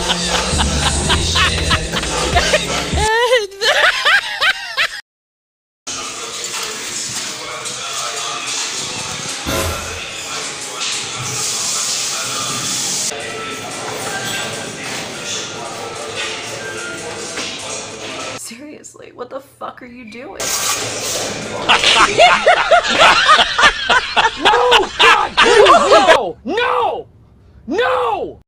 Seriously, what the fuck are you doing? No! God, please, no! No! No!